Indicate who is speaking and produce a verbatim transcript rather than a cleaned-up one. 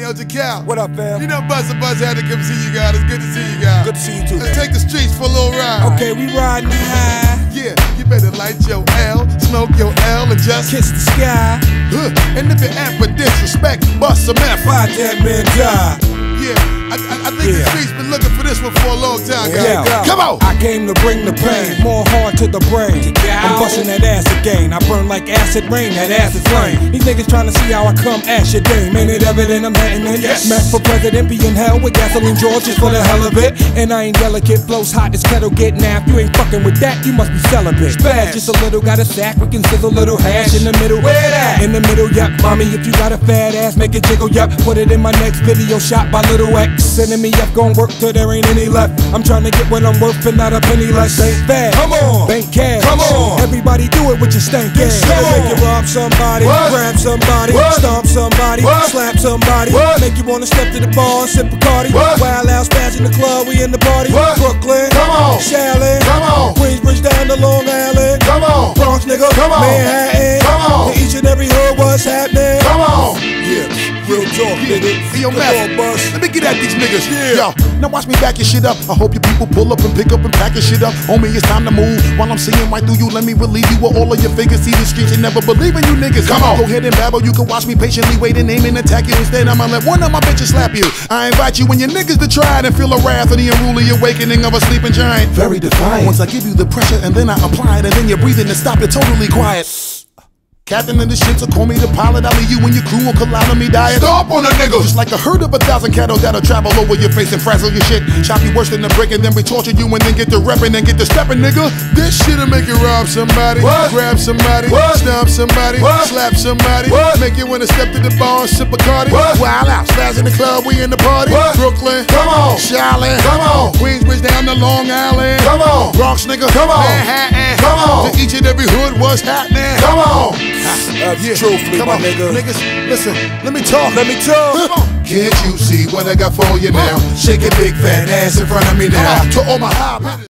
Speaker 1: Hey, yo, Jacal.
Speaker 2: What up, fam?
Speaker 1: You know Buzz Buzz had to come see you guys. It's good to see you guys.
Speaker 2: Good to see you too.
Speaker 1: Let's take the streets for a little ride.
Speaker 2: Okay, we riding high.
Speaker 1: Yeah, you better light your L, smoke your L, and just
Speaker 2: kiss the sky.
Speaker 1: Huh. And if it ain't for disrespect, bust some F.
Speaker 2: Watch that man die.
Speaker 1: Yeah, I, I, I think
Speaker 2: Yeah.
Speaker 1: the streets been looking for this one for a long time, guys.
Speaker 2: Yeah.
Speaker 1: Come on!
Speaker 2: I came to bring the pain, more hard to the brain. I'm busting that ass again. I burn like acid rain, that acid flame. These niggas trying to see how I come ash your dame. Ain't it evident I'm hitting it?
Speaker 1: Yes.
Speaker 2: Meth for president, be in hell with gasoline George just for the hell of it. And I ain't delicate, blows hot as kettle get napped. You ain't fucking with that, you must be celibate. Spaz, just a little, got a sack, we can sizzle a little hash in the middle. Where that? In the middle, yup. Mommy, if you got a fat ass, make it jiggle, yup. Put it in my next video shot by Little X. Sending me up, gon' work till there ain't any left. I'm trying to get what I'm worth and not a penny less. Ain't fast.
Speaker 1: Come on!
Speaker 2: Bank cash.
Speaker 1: Come on!
Speaker 2: Everybody do it with your stank ass.
Speaker 1: Come on.
Speaker 2: Make you rob somebody,
Speaker 1: What?
Speaker 2: grab somebody,
Speaker 1: What?
Speaker 2: stomp somebody,
Speaker 1: What?
Speaker 2: slap somebody,
Speaker 1: What?
Speaker 2: make you wanna step to the bar and sip Bacardi.
Speaker 1: What?
Speaker 2: Wild out, spaz in the club, we in the party.
Speaker 1: What?
Speaker 2: Brooklyn,
Speaker 1: Come on!
Speaker 2: Shaolin,
Speaker 1: Come on!
Speaker 2: Queensbridge down to Long Island.
Speaker 1: Come on!
Speaker 2: Bronx, nigga,
Speaker 1: Come on.
Speaker 2: Manhattan.
Speaker 1: Come on.
Speaker 2: To each and every hood, what's happening?
Speaker 1: Come on!
Speaker 2: Yeah, real talk,
Speaker 1: Yeah.
Speaker 2: nigga.
Speaker 1: Hey, yo,
Speaker 2: Come
Speaker 1: Matt,
Speaker 2: on, boss.
Speaker 1: let me get at these niggas.
Speaker 2: Yeah.
Speaker 1: Yo, now watch me back your shit up. I hope you people pull up and pick up and pack your shit up. Homie, it's time to move. While I'm seeing right through you, let me relieve you with all of your figures. See the streets and never believe in you niggas. Come on. Go ahead and babble. You can watch me patiently wait and aim and attack you. Instead, I'ma let one of my bitches slap you. I invite you and your niggas to try it and feel the wrath of the unruly awakening of a sleeping giant. Very defiant. Once I give you the pressure and then I apply it and then you're breathing and stop, you're totally quiet. Captain of the ship, so call me the pilot. I'll leave you and your crew will collide on me diet. Stop on a nigga! Just like a herd of a thousand cattle that'll travel over your face and frazzle your shit. Chop you worse than a brick and then we torture you and then get to reppin' and get to steppin', nigga. This shit'll make you rob somebody, what? Grab somebody, what? Stomp somebody, what? Slap somebody, what? Make you wanna step to the bar and sip Bacardi. What? Wild out, spaz in the club, we in the party. What? Brooklyn, come on. Shaolin, come on. Queensbridge down to Long Island, come on. Bronx, nigga, come on. Manhattan, come on. To each and every hood, what's happening? Come on.
Speaker 2: That's
Speaker 1: Yeah.
Speaker 2: truthfully,
Speaker 1: Come
Speaker 2: my
Speaker 1: on,
Speaker 2: nigga.
Speaker 1: niggas, listen, let me talk.
Speaker 2: Let me talk.
Speaker 1: Can't you see what I got for you now? Shake your big fat ass in front of me now. To all my high